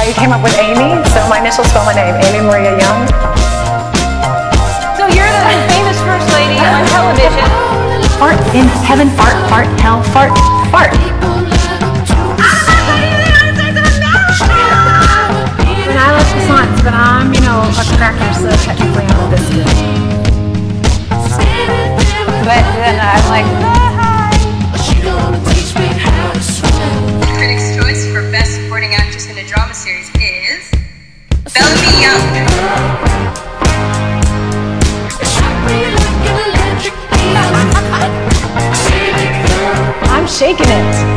I came up with Amy, so my initials spell my name, Amy Maria Young. So you're the famous first lady on television. Fart in heaven, fart, fart, hell, fart, fart. And I love croissants, but I'm, you know, a cracker, so technically I'm a biscuit. But then I'm like, Critics' choice for Best Supporting Actress in a Drama Series is Bellamy Young. I'm shaking it.